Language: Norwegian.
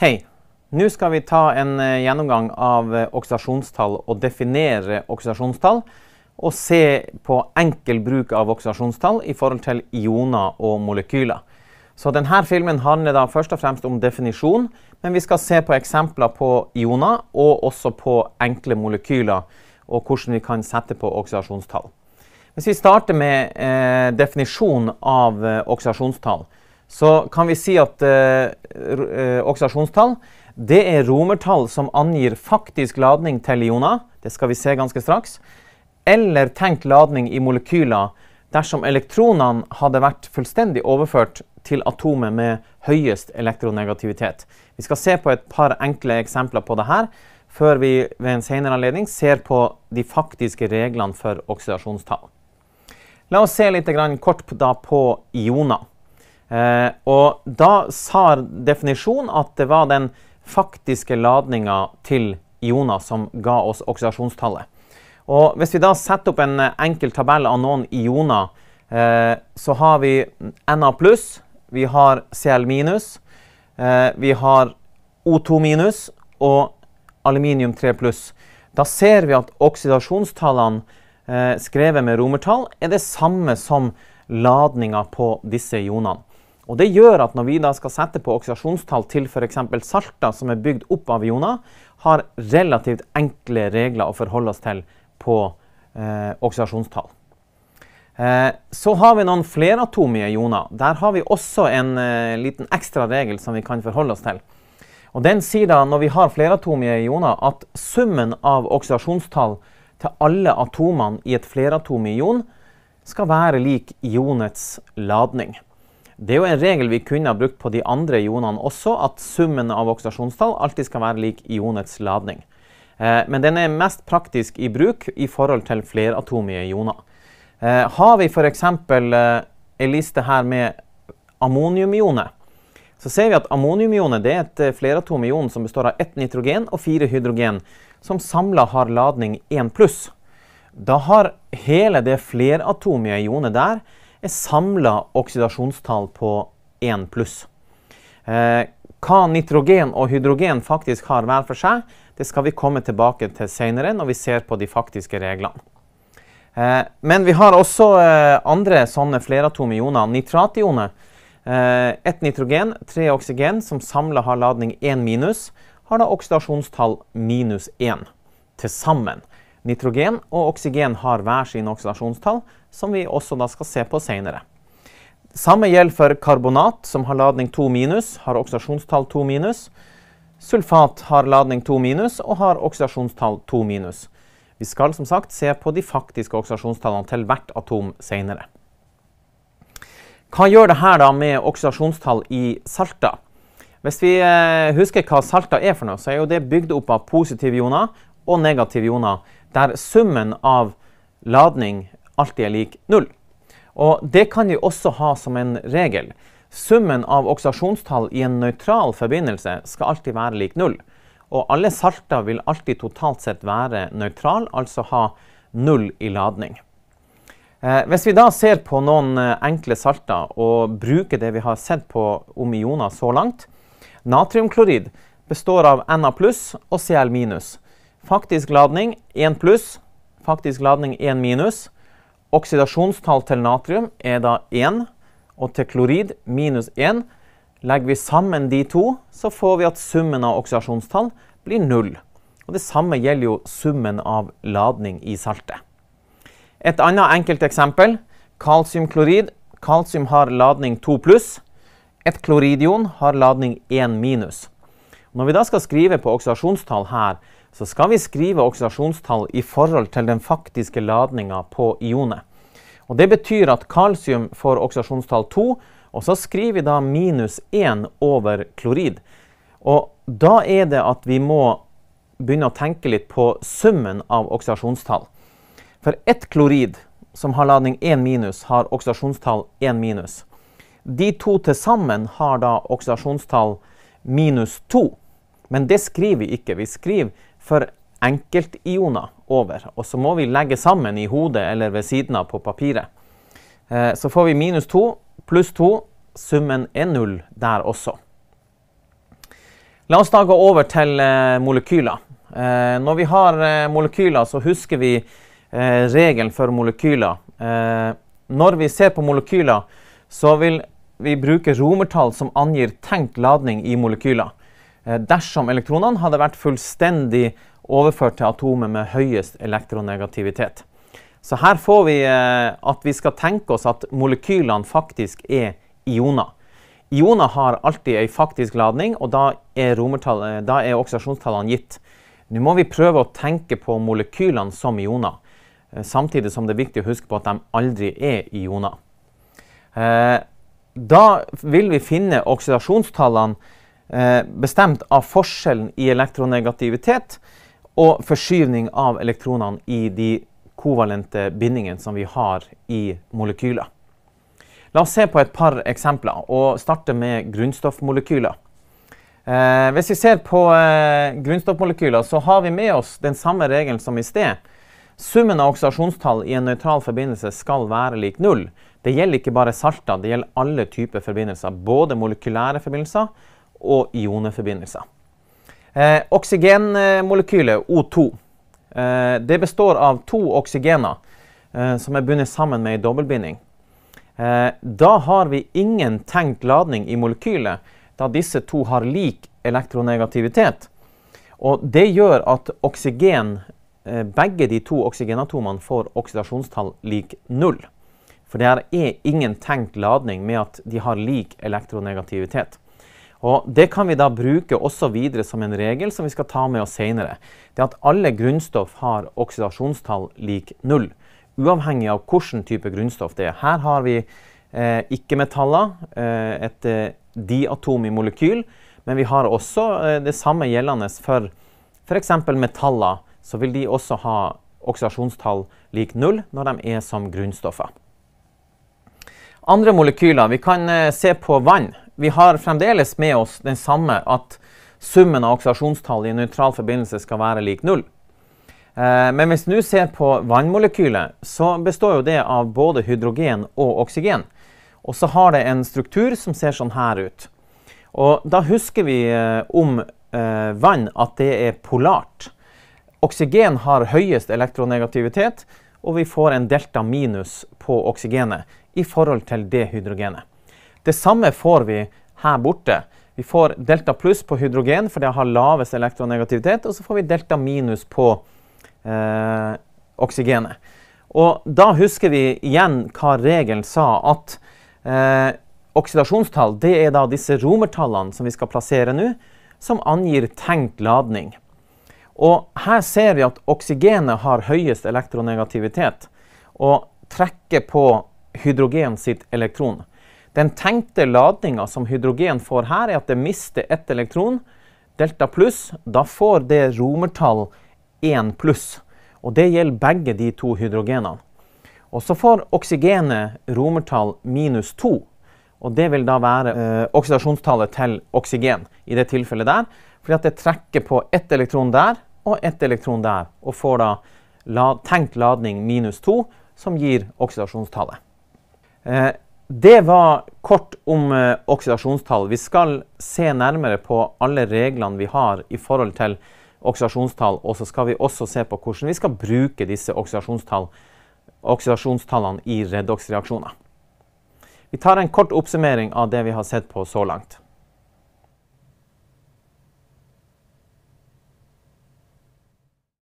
Hei! Nå skal vi ta en gjennomgang av oksidasjonstall og definere oksidasjonstall og se på enkel bruk av oksidasjonstall i forhold til ioner og molekyler. Så denne filmen handler da først og fremst om definisjon, men vi skal se på eksempler på ioner og også på enkle molekyler og hvordan vi kan sette på oksidasjonstall. Hvis vi starter med definisjon av oksidasjonstall, så kan vi si at oksidasjonstall det er romertall som angir faktisk ladning til ioner, det skal vi se ganske straks, eller tenkt ladning i molekyler dersom elektronene hadde vært fullstendig overført til atomet med høyest elektronegativitet. Vi skal se på et par enkle eksempler på det her, før vi ved en senere anledning ser på de faktiske reglene for oksidasjonstall. La oss se litt kort da på ioner. Og da sa definisjonen at det var den faktiske ladningen til ioner som ga oss oksidasjonstallet. Og hvis vi da setter opp en enkel tabell av noen ioner, så har vi Na+, vi har Cl-, vi har O2- og aluminium 3+. Da ser vi at oksidasjonstallene skrevet med romertall er det samme som ladningen på disse ionene. Og det gjør at når vi da skal sette på oksidasjonstall til for eksempel salter som er bygd opp av ioner, har relativt enkle regler å forholde oss til på oksidasjonstall. Så har vi noen fleratomige ioner. Der har vi også en liten ekstra regel som vi kan forholde oss til. Og den sier da, når vi har fleratomige ioner, at summen av oksidasjonstall til alle atomene i et fleratomig ion skal være lik ionets ladning. Det er jo en regel vi kunne ha brukt på de andre ionene også, at summen av oksidasjonstall alltid skal være lik ionets ladning. Men den er mest praktisk i bruk i forhold til fleratomige ioner. Har vi for eksempel en liste her med ammoniumionet, så ser vi at ammoniumionet det er et fleratomig ion som består av 1 nitrogen og 4 hydrogen, som samlet har ladning 1+. Da har hele det fleratomige ionet der er samlet oksidasjonstall på 1+. Hva nitrogen og hydrogen faktisk har hver for seg, det skal vi komme tilbake til senere når vi ser på de faktiske reglene. Men vi har også andre sånne fleratomige ioner. Nitrationet, 1 nitrogen, 3 oksygen, som samlet har ladning 1-, har da oksidasjonstall -1 til sammen. Nitrogen og oksygen har hver sin oksidasjonstall, som vi også da skal se på senere. Samme gjelder for karbonat, som har ladning 2-, har oksidasjonstall 2-. Sulfat har ladning 2- og har oksidasjonstall 2-. Vi skal som sagt se på de faktiske oksidasjonstallene til hvert atom senere. Hva gjør det her da med oksidasjonstall i salter? Hvis vi husker hva salter er for noe, så er jo det bygd opp av positive ioner og negative ioner, der summen av ladning alltid er lik 0. Og det kan vi også ha som en regel. Summen av oksidasjonstall i en nøytral forbindelse skal alltid være lik 0. Og alle salter vil alltid totalt sett være nøytral, altså ha 0 i ladning. Hvis vi da ser på noen enkle salter og bruker det vi har sett på om ioner så langt, natriumklorid består av Na+ og Cl-. Faktisk ladning 1+, faktisk ladning 1-. Oksidasjonstall til natrium er da 1, og til klorid -1. Legger vi sammen de to, så får vi at summen av oksidasjonstall blir 0. Og det samme gjelder jo summen av ladning i saltet. Et annet enkelt eksempel, kalsiumklorid. Kalsium har ladning 2+. Et kloridion har ladning 1-. Når vi da skal skrive på oksidasjonstall her, så skal vi skrive oksidasjonstall i forhold til den faktiske ladningen på ionet. Og det betyr at kalsium får oksidasjonstall 2, og så skriver vi da -1 over klorid. Og da er det at vi må begynne å tenke litt på summen av oksidasjonstall. For ett klorid som har ladning 1-, har oksidasjonstall 1-. De to til sammen har da oksidasjonstall -2. Men det skriver vi ikke. Vi skriver for enkeltioner over, og så må vi legge sammen i hodet eller ved siden av på papiret. Så får vi -2 pluss 2, summen er 0 der også. La oss da gå over til molekyler. Når vi har molekyler, så husker vi regelen for molekyler. Når vi ser på molekyler, så vil vi bruke romertall som angir tenkt ladning i molekyler. Dersom elektronene hadde vært fullstendig overført til atomet med høyest elektronegativitet. Så her får vi at vi skal tenke oss at molekylene faktisk er ioner. Ioner har alltid en faktisk ladning, og da er oksidasjonstallene gitt. Nå må vi prøve å tenke på molekylene som ioner, samtidig som det er viktig å huske på at de aldri er ioner. Da vil vi finne oksidasjonstallene bestemt av forskjellen i elektronegativitet og forskyvning av elektronene i de kovalente bindingene som vi har i molekyler. La oss se på et par eksempler og starte med grunnstoffmolekyler. Hvis vi ser på grunnstoffmolekyler, så har vi med oss den samme regelen som i sted. Summen av oksidasjonstall i en nøytral forbindelse skal være lik 0. Det gjelder ikke bare salter, det gjelder alle typer forbindelser, både molekylære forbindelser og ioneforbindelser. Oksygenmolekylet O2. Det består av 2 oksygener som er bundet sammen med en dobbeltbinding. Da har vi ingen tenkt ladning i molekylet, da disse to har lik elektronegativitet. Og det gjør at begge de 2 oksygenatomene får oksidasjonstall lik 0. For det er ingen tenkt ladning med at de har lik elektronegativitet. Og det kan vi da bruke også videre som en regel som vi skal ta med oss senere. Det er at alle grunnstoff har oksidasjonstall lik 0, uavhengig av hvilken type grunnstoff det er. Her har vi ikke-metaller, et diatom i molekyl, men vi har også det samme gjeldende for eksempel metaller, så vil de også ha oksidasjonstall lik 0 når de er som grunnstoffer. Andre molekyler, vi kan se på vann. Vi har fremdeles med oss den samme at summen av oksidasjonstall i en nøytral forbindelse skal være lik 0. Men hvis du ser på vannmolekylet, så består jo det av både hydrogen og oksygen. Og så har det en struktur som ser sånn her ut. Og da husker vi om vann at det er polart. Oksygen har høyest elektronegativitet, og vi får en delta minus på oksygenet i forhold til det hydrogenet. Det samme får vi her borte. Vi får delta pluss på hydrogen, for det har lavest elektronegativitet, og så får vi delta minus på oksygenet. Og da husker vi igjen hva regelen sa, at oksidasjonstall, det er da disse romertallene som vi skal plassere nå, som angir tenkt ladning. Og her ser vi at oksygenet har høyest elektronegativitet, og trekker på hydrogen sitt elektron. Den tenkte ladningen som hydrogen får her er at det mister et elektron, delta pluss, da får det romertall 1 pluss, og det gjelder begge de 2 hydrogenene. Og så får oksygenet romertall minus 2, og det vil da være oksidasjonstallet til oksygen i det tilfellet der, fordi at det trekker på ett elektron der og ett elektron der, og får da tenkt ladning minus 2, som gir oksidasjonstallet. Det var kort om oksidasjonstall. Vi skal se nærmere på alle reglene vi har i forhold til oksidasjonstall, og så skal vi også se på hvordan vi skal bruke disse oksidasjonstallene i redoxreaksjoner. Vi tar en kort oppsummering av det vi har sett på så langt.